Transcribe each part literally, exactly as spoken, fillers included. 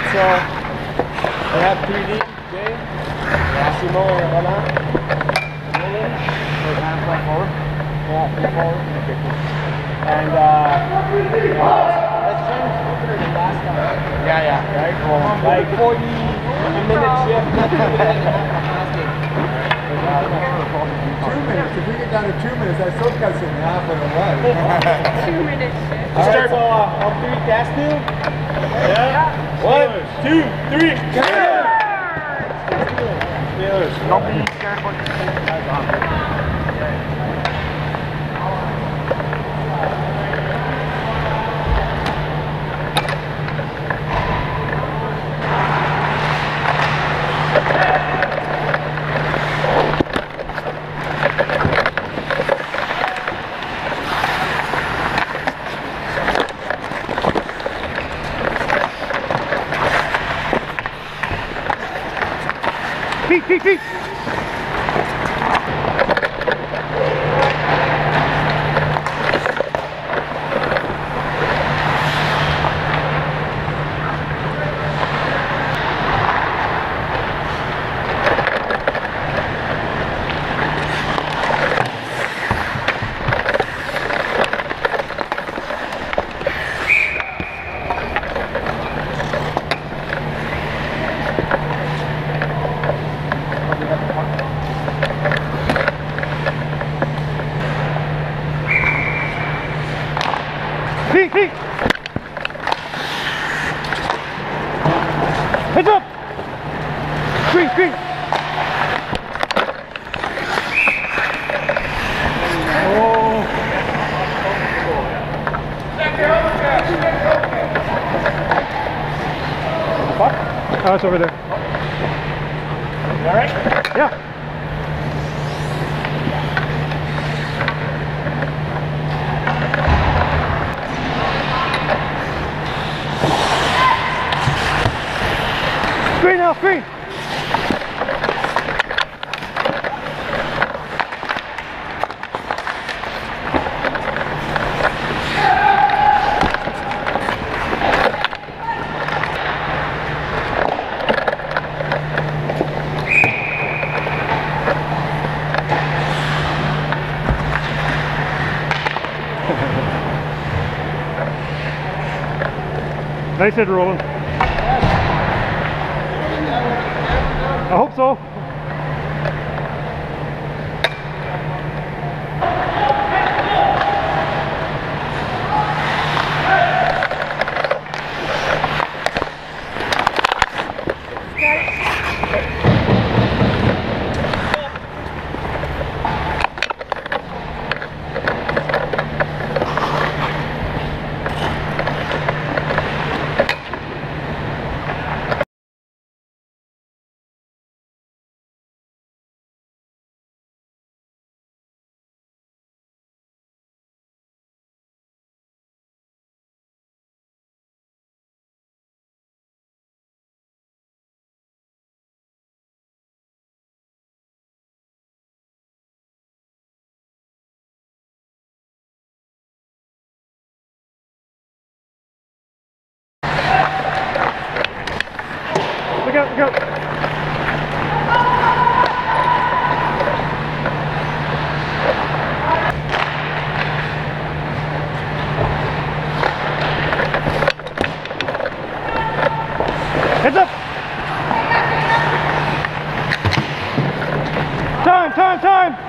so we have three D, Jay, Massimo, and Roland. Roland, so hand front forward. Yeah, front forward. Okay, cool. And uh, yeah, let's change quicker than last time. Yeah, yeah, right? Well, like forty minutes shift, not two minutes. Two minutes. If we get down to two minutes, I still cut in half what it was. Two minutes. All right, so uh, on three, cast two. Yeah. One, two, three. Steelers. Steelers. Don't be scared about your face. Feet, feet, feet! Feet, feet! Heads up! Screen, screen! Oh! What? Oh, it's over there. You alright? Yeah. Screen now, screen! Nice hit, Roland. I hope so. Look out, look out. Heads up. Time, time, time.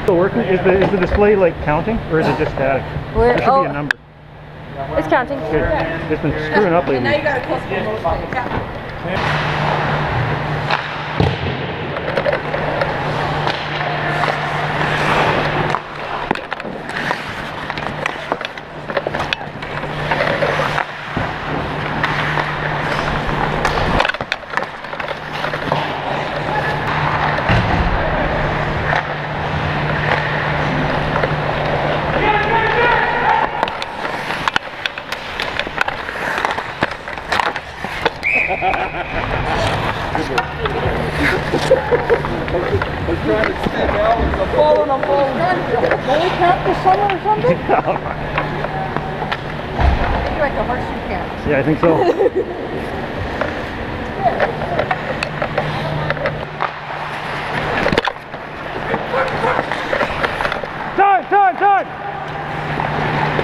Still working? Is the is the display like counting or is it just static? Where, There should oh, be a number. it's counting. Okay. It's been screwing up And now lately. you got a plus one mostly. Yeah. I'm trying to stick out. I'm falling, I'm falling. Holy crap this summer or something? You're like a horseshoe cat. Yeah, I think so. Time, time, time!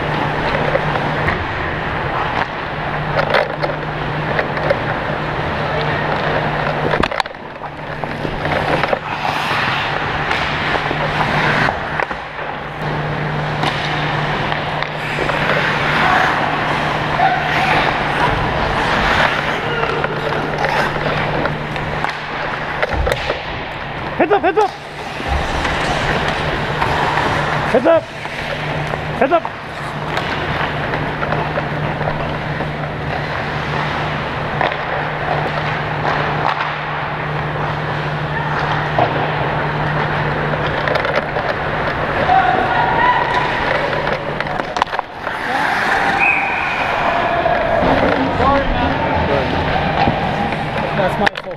Heads up, heads up! Heads up! Heads up! Sorry, man. That's my fault.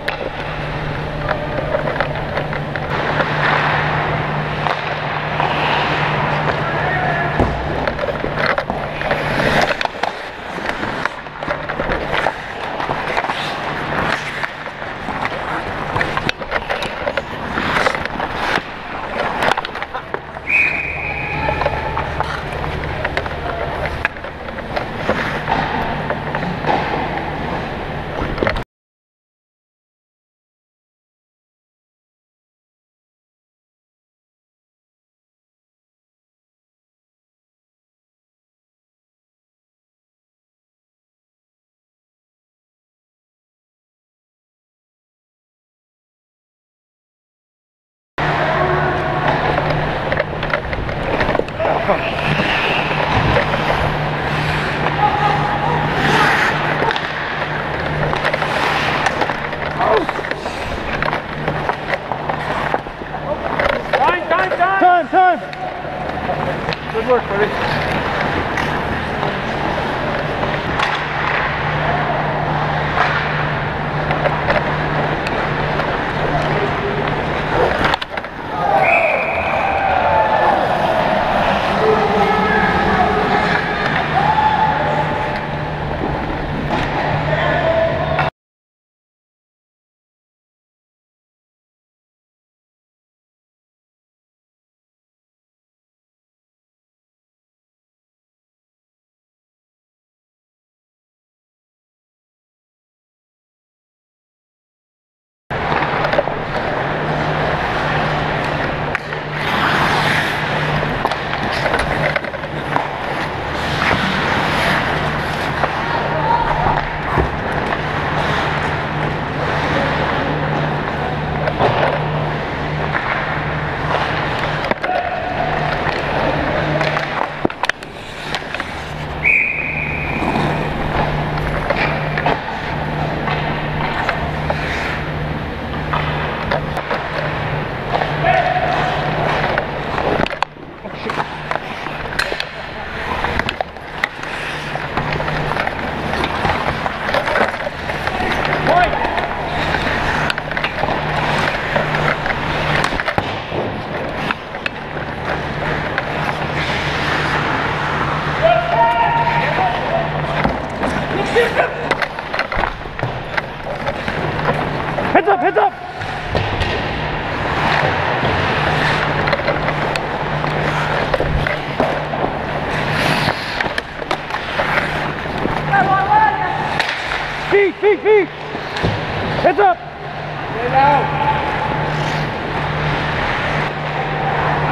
Time, time, time! Time, time! Good work, buddy. Heads up, heads up! Feet, feet, feet! Heads up! Get out!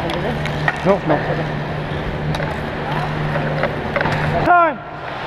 No, no. Time.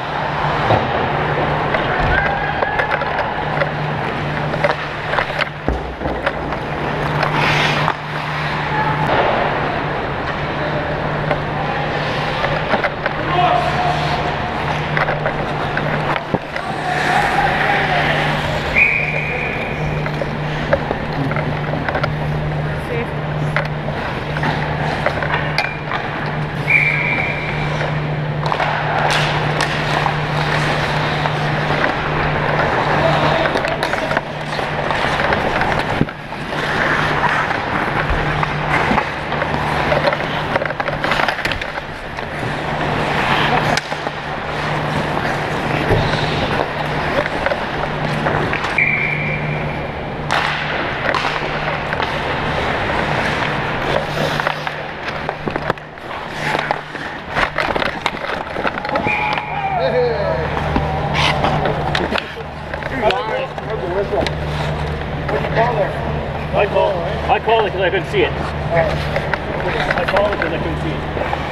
I called, I called it because I couldn't see it. I called it because I couldn't see it.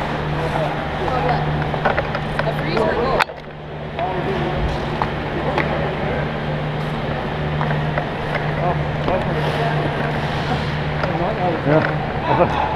A freeze or goal? Yeah.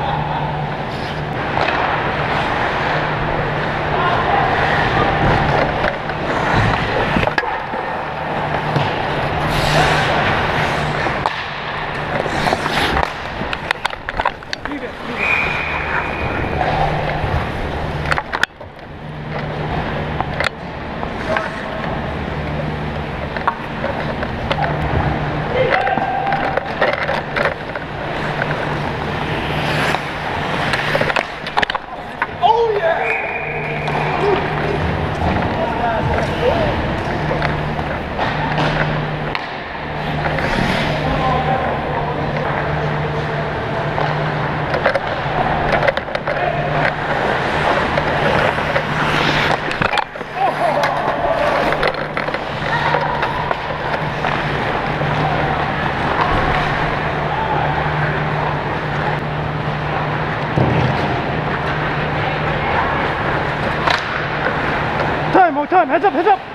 Time, more time, heads up, heads up!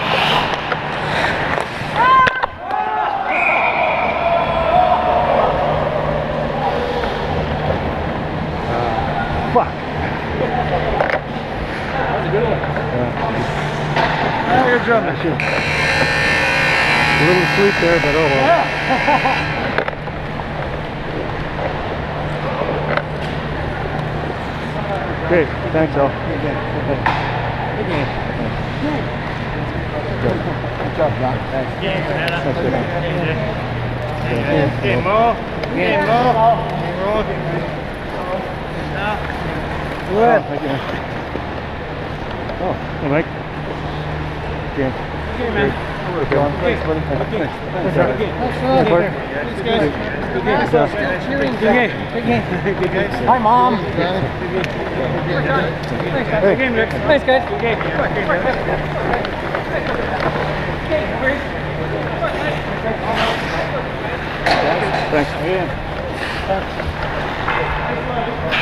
Fuck. That was a good one. Yeah, good job, Matthew. A little sleep there, but oh well. Okay, thanks, Al. Good job, John. Thanks. Game, Banana. That's good. Game, game, Mo. Game, Mo. Good. Thank you, man. Oh, hey, Mike. Game. Game, man. Good job. Thanks, buddy. Thanks. Thanks. Thanks, buddy. Thanks, guys. Good game. Good job. Good game. Good game. Good guys. Hi, Mom. Hey. Good game, Rick. Thanks, guys. Good game. Thanks. Yeah.